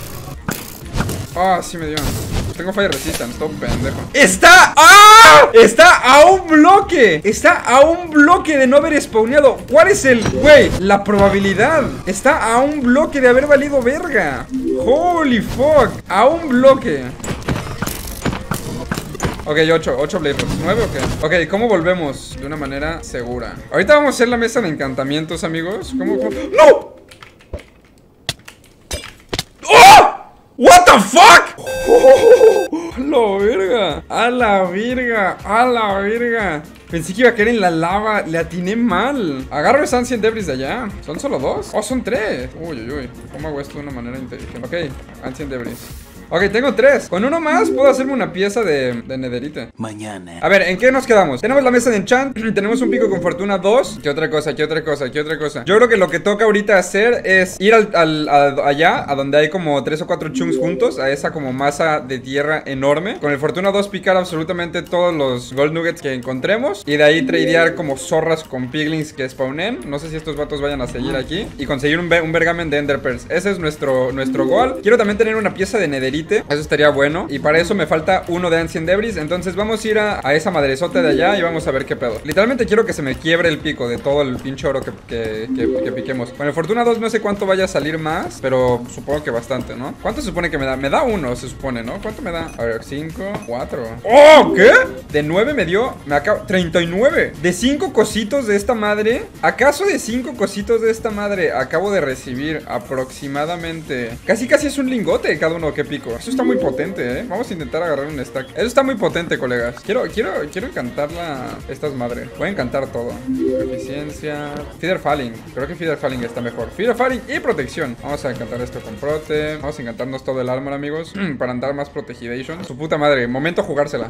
Ah, oh, sí me dio. Tengo Fire Resistance, todo pendejo. ¡Está! ¡Ah! Está a un bloque. Está a un bloque de no haber spawneado. ¿Cuál es el, güey? La probabilidad. Está a un bloque de haber valido verga. Holy fuck. A un bloque. Ok, ocho, ocho Blazers, nueve o qué. Ok, ¿cómo volvemos de una manera segura? Ahorita vamos a hacer la mesa de encantamientos, amigos. ¿Cómo? cómo? ¡No! ¡Oh! What the fuck? Oh, a la verga. A la verga. A la verga. Pensé que iba a caer en la lava. Le atiné mal. Agarro ese Ancient Debris de allá. ¿Son solo dos? Oh, son tres. Uy, uy, uy. ¿Cómo hago esto de una manera inteligente? Ok, Ancient Debris. Ok, tengo tres. Con uno más puedo hacerme una pieza de, de nederite. Mañana. A ver, ¿en qué nos quedamos? Tenemos la mesa de enchant. Tenemos un pico con fortuna dos. ¿Qué otra cosa? ¿Qué otra cosa? ¿Qué otra cosa? Yo creo que lo que toca ahorita hacer es ir al, al, a, allá, a donde hay como tres o cuatro chunks juntos. A esa como masa de tierra enorme. Con el fortuna dos picar absolutamente todos los gold nuggets que encontremos. Y de ahí tradear como zorras con piglins que spawnen. No sé si estos vatos vayan a seguir aquí. Y conseguir un, un bergamen de ender pearls. Ese es nuestro, nuestro goal. Quiero también tener una pieza de nederite. Eso estaría bueno. Y para eso me falta uno de Ancient Debris. Entonces vamos a ir a, a esa madresota de allá y vamos a ver qué pedo. Literalmente quiero que se me quiebre el pico de todo el pinche oro que, que, que, que piquemos. Con el fortuna dos no sé cuánto vaya a salir más, pero supongo que bastante, ¿no? ¿Cuánto se supone que me da? Me da uno, se supone, ¿no? ¿Cuánto me da? A ver, cinco, cuatro. ¡Oh! ¿Qué? De nueve me dio, me acabo, treinta y nueve. De cinco cositos de esta madre. ¿Acaso de cinco cositos de esta madre acabo de recibir aproximadamente? Casi casi es un lingote cada uno que pico. Eso está muy potente, ¿eh? Vamos a intentar agarrar un stack. Eso está muy potente, colegas. Quiero, quiero, quiero encantar la... estas madres. Voy a encantar todo. Eficiencia. Feather Falling. Creo que Feather Falling está mejor. Feather Falling y protección. Vamos a encantar esto con prote. Vamos a encantarnos todo el armor, amigos. Para andar más protegidation. Su puta madre. Momento jugársela.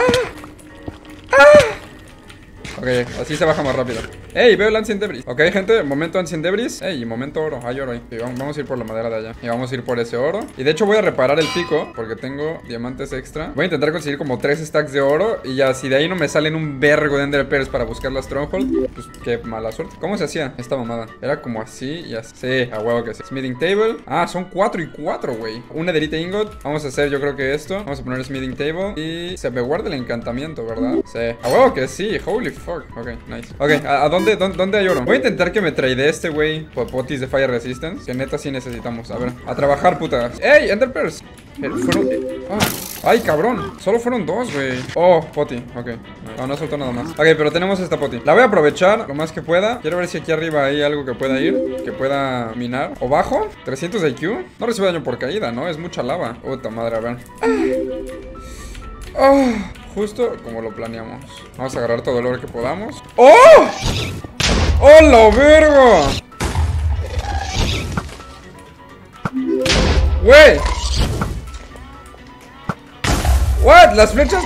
¡Ah! ¡Ah! Ok, así se baja más rápido. Ey, veo el Ancient Debris. Ok, gente, momento Ancient Debris. Ey, momento oro, hay oro ahí. Y vamos, vamos a ir por la madera de allá. Y vamos a ir por ese oro. Y de hecho voy a reparar el pico, porque tengo diamantes extra. Voy a intentar conseguir como tres stacks de oro. Y ya, si de ahí no me salen un vergo de ender pearls para buscar la stronghold, pues qué mala suerte. ¿Cómo se hacía esta mamada? Era como así y así. Sí, a huevo que sí. Smithing table. Ah, son cuatro y cuatro, güey. Un netherite ingot. Vamos a hacer yo creo que esto. Vamos a poner smithing table. Y se me guarda el encantamiento, ¿verdad? Sí. A huevo que sí. Holy fuck. Ok, nice. Ok, ¿a, a dónde, dónde, dónde hay oro? Voy a intentar que me trade este, güey, popotis de Fire Resistance. Que neta sí necesitamos. A ver, a trabajar, putas. ¡Ey, Ender Pearls! Fueron... Oh. ¡Ay, cabrón! Solo fueron dos, güey. Oh, poti. Ok. No, no soltó nada más. Ok, pero tenemos esta poti. La voy a aprovechar lo más que pueda. Quiero ver si aquí arriba hay algo que pueda ir. Que pueda minar. ¿O bajo? trescientos de I Q. No recibe daño por caída, ¿no? Es mucha lava. Puta madre, a ver. Oh, justo como lo planeamos. Vamos a agarrar todo el oro que podamos. ¡Oh! ¡Oh, la verga! Güey. What? Las flechas.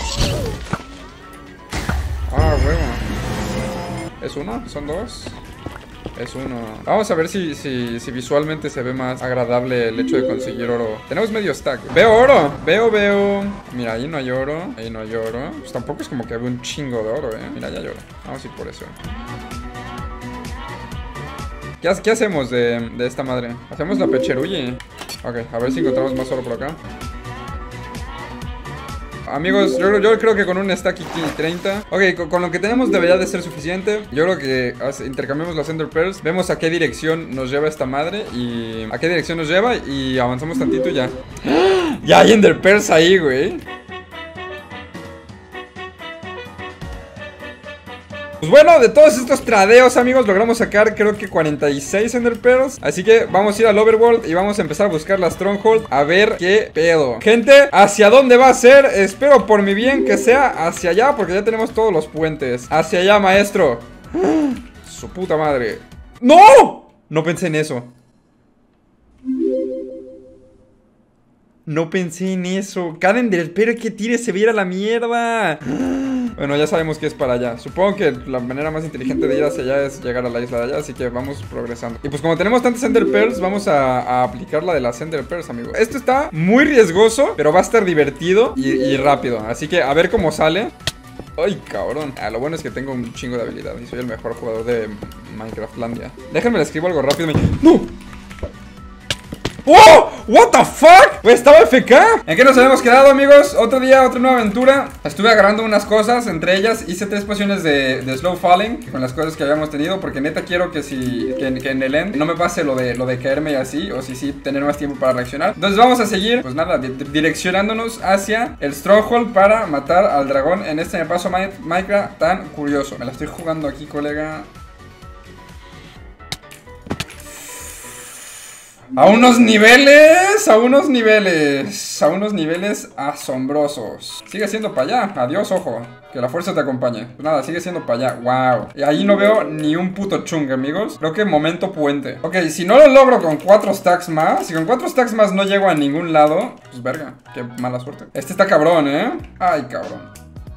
Ah, huevo. ¿Es uno? ¿Son dos? Es uno. Vamos a ver si, si, si visualmente se ve más agradable el hecho de conseguir oro. Tenemos medio stack. Veo oro. Veo, veo. Mira, ahí no hay oro. Ahí no hay oro. Pues tampoco es como que veo un chingo de oro, eh. Mira, ya hay oro. Vamos a ir por eso. ¿Qué, qué hacemos de, de esta madre? Hacemos la pecherulli. Ok, a ver si encontramos más oro por acá. Amigos, yo, yo creo que con un stack y treinta. Ok, con, con lo que tenemos debería de ser suficiente. Yo creo que hace, intercambiamos las Ender Pearls. Vemos a qué dirección nos lleva esta madre. Y a qué dirección nos lleva. Y avanzamos tantito y ya. Ya hay Ender Pearls ahí, güey. Pues bueno, de todos estos tradeos, amigos, logramos sacar creo que cuarenta y seis Ender Pearls. Así que vamos a ir al Overworld y vamos a empezar a buscar la Stronghold. A ver qué pedo. Gente, ¿hacia dónde va a ser? Espero por mi bien que sea hacia allá, porque ya tenemos todos los puentes. Hacia allá, maestro. Su puta madre. ¡No! No pensé en eso. No pensé en eso. Cada Ender Pearl que tire se viera la mierda. Bueno, ya sabemos que es para allá. Supongo que la manera más inteligente de ir hacia allá es llegar a la isla de allá. Así que vamos progresando. Y pues como tenemos tantas Ender Pearls, vamos a, a aplicar la de las Ender Pearls, amigos. Esto está muy riesgoso, pero va a estar divertido y, y rápido. Así que a ver cómo sale. Ay, cabrón. Ah, lo bueno es que tengo un chingo de habilidad y soy el mejor jugador de Minecraftlandia. Déjenme le escribo algo rápido. ¡No! ¡Oh! ¿What the fuck? Pues estaba F K. ¿En qué nos habíamos quedado, amigos? Otro día, otra nueva aventura. Estuve agarrando unas cosas. Entre ellas hice tres pociones de, de slow falling con las cosas que habíamos tenido. Porque neta quiero que si que, que en el end no me pase lo de, lo de caerme y así. O si sí, tener más tiempo para reaccionar. Entonces vamos a seguir, pues nada, di direccionándonos hacia el Stronghold para matar al dragón en este me paso Minecraft tan curioso. Me la estoy jugando aquí, colega. A unos niveles, a unos niveles, a unos niveles asombrosos. Sigue siendo para allá, adiós, ojo, que la fuerza te acompañe. Pues nada, sigue siendo para allá, wow. Y ahí no veo ni un puto chung, amigos. Creo que momento puente. Ok, si no lo logro con cuatro stacks más, si con cuatro stacks más no llego a ningún lado, pues verga, qué mala suerte. Este está cabrón, ¿eh? Ay, cabrón.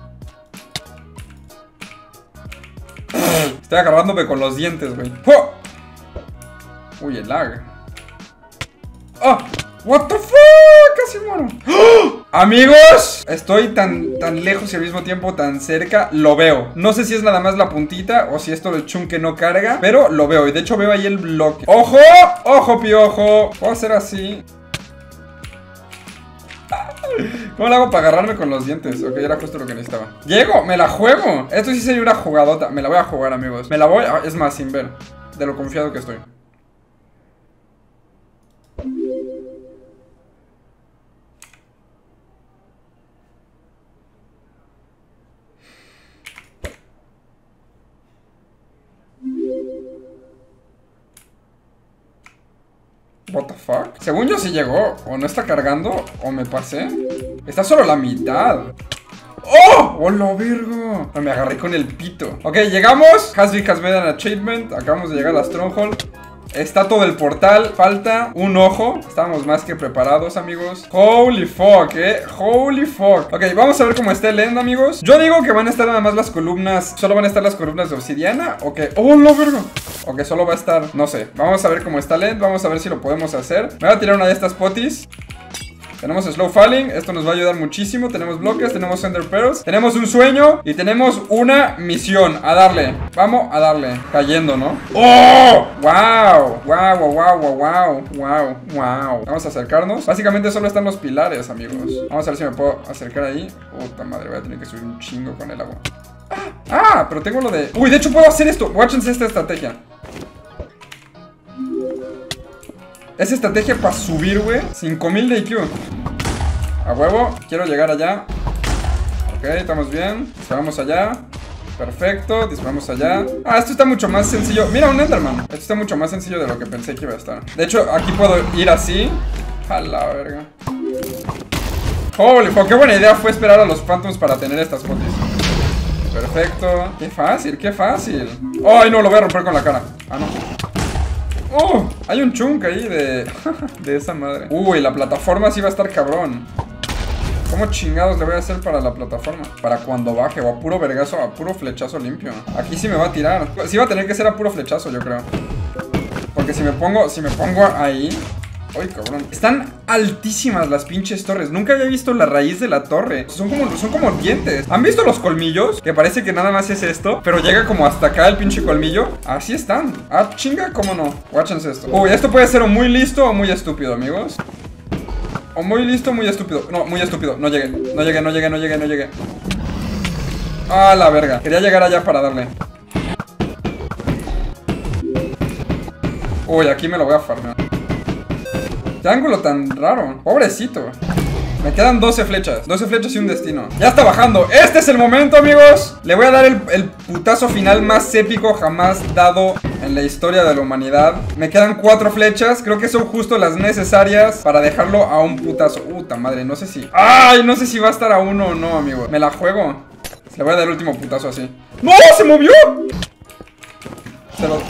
Estoy agarrándome con los dientes, güey. ¡Oh! Uy, el lag. ¡Oh! ¡What the fuck! Casi muero. ¡Oh! Amigos, estoy tan, tan lejos y al mismo tiempo tan cerca. Lo veo. No sé si es nada más la puntita o si esto del chunk que no carga, pero lo veo. Y de hecho veo ahí el bloque. ¡Ojo! ¡Ojo, piojo! Puedo hacer así. ¿Cómo lo hago para agarrarme con los dientes? Ok, era justo lo que necesitaba. ¡Llego! ¡Me la juego! Esto sí sería una jugadota. Me la voy a jugar, amigos. Me la voy a... Es más, sin ver. De lo confiado que estoy. What the fuck? Según yo sí llegó. O no está cargando. O me pasé. Está solo la mitad. ¡Oh! ¡Hola, virgo! Me agarré con el pito. Ok, llegamos. Hasby has made an achievement. Acabamos de llegar a la Stronghold. Está todo el portal. Falta un ojo. Estamos más que preparados, amigos. Holy fuck, eh. Holy fuck. Ok, vamos a ver cómo está el end, amigos. Yo digo que van a estar nada más las columnas. Solo van a estar las columnas de obsidiana. O que... ¡Oh, la verga! O que solo va a estar... No sé. Vamos a ver cómo está el end. Vamos a ver si lo podemos hacer. Me voy a tirar una de estas potis. Tenemos slow falling, esto nos va a ayudar muchísimo. Tenemos bloques, tenemos Ender Pearls. Tenemos un sueño y tenemos una misión. A darle, vamos a darle. Cayendo, ¿no? ¡Oh! ¡Wow! ¡Wow, wow, wow, wow, wow! ¡Wow, wow! Vamos a acercarnos. Básicamente solo están los pilares, amigos. Vamos a ver si me puedo acercar ahí. Puta madre, voy a tener que subir un chingo con el agua. ¡Ah! Pero tengo lo de... Uy, de hecho puedo hacer esto. Watchense esta estrategia. Es estrategia para subir, güey. cinco mil de I Q. A huevo. Quiero llegar allá. Ok, estamos bien. Disparamos allá. Perfecto. Disparamos allá. Ah, esto está mucho más sencillo. Mira, un Enderman. Esto está mucho más sencillo de lo que pensé que iba a estar. De hecho, aquí puedo ir así. A la verga. Holy fuck, qué buena idea fue esperar a los Phantoms para tener estas potis. Perfecto. Qué fácil, qué fácil. Ay, no, lo voy a romper con la cara. Ah, no. Oh, hay un chunk ahí de... de esa madre. Uy, la plataforma sí va a estar cabrón. ¿Cómo chingados le voy a hacer para la plataforma? Para cuando baje, o a puro vergazo, a puro flechazo limpio. Aquí sí me va a tirar. Sí va a tener que ser a puro flechazo, yo creo. Porque si me pongo, si me pongo ahí... Ay, cabrón. Están altísimas las pinches torres. Nunca había visto la raíz de la torre. Son como, son como dientes. ¿Han visto los colmillos? Que parece que nada más es esto, pero llega como hasta acá el pinche colmillo. Así están. Ah, chinga, ¿cómo no? Guáchense esto. Uy, esto puede ser o muy listo o muy estúpido, amigos. O muy listo o muy estúpido. No, muy estúpido. No llegué. No llegué, no llegué, no llegué, no llegué. Ah, la verga. Quería llegar allá para darle. Uy, aquí me lo voy a farmear. Qué ángulo tan raro. Pobrecito. Me quedan doce flechas. doce flechas y un destino. Ya está bajando. Este es el momento, amigos. Le voy a dar el, el putazo final más épico jamás dado en la historia de la humanidad. Me quedan cuatro flechas. Creo que son justo las necesarias para dejarlo a un putazo. Puta madre, no sé si... ¡Ay! No sé si va a estar a uno o no, amigo. Me la juego. Le voy a dar el último putazo así. ¡No! ¡Se movió! Se lo...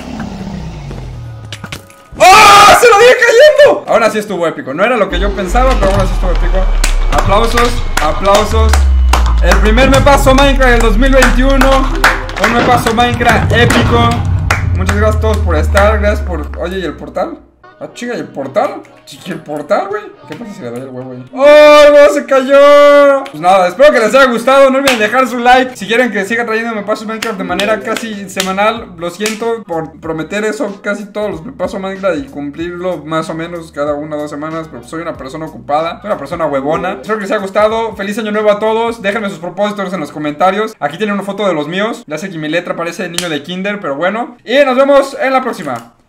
¡Oh! ¡Se lo dije cayendo! Ahora sí estuvo épico. No era lo que yo pensaba, pero ahora sí estuvo épico. Aplausos, aplausos. El primer me pasó Minecraft del dos mil veintiuno. Un me pasó Minecraft épico. Muchas gracias a todos por estar. Gracias por... Oye, ¿y el portal? Ah, chica, ¿y el portal? ¿Y el portal, güey? ¿Qué pasa si le doy el huevo ahí? ¡Oh, el huevo se cayó! Pues nada, espero que les haya gustado. No olviden dejar su like. Si quieren que siga trayendo Me Paso Minecraft de manera casi semanal, lo siento por prometer eso casi todos los Me Paso Minecraft y cumplirlo más o menos cada una o dos semanas. Pero soy una persona ocupada, soy una persona huevona. Espero que les haya gustado. Feliz año nuevo a todos. Déjenme sus propósitos en los comentarios. Aquí tienen una foto de los míos. Ya sé que mi letra parece de niño de kinder, pero bueno. Y nos vemos en la próxima.